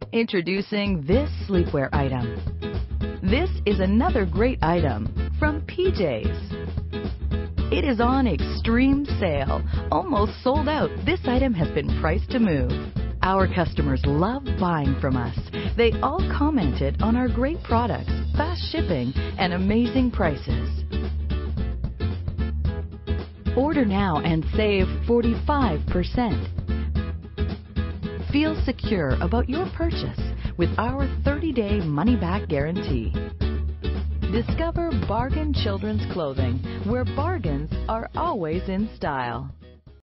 Introducing this sleepwear item. This is another great item from PJ's. It is on extreme sale, almost sold out. This item has been priced to move. Our customers love buying from us. They all commented on our great products, fast shipping, and amazing prices. Order now and save 45%. Feel secure about your purchase with our 30-day money-back guarantee. Discover Bargain Children's Clothing, where bargains are always in style.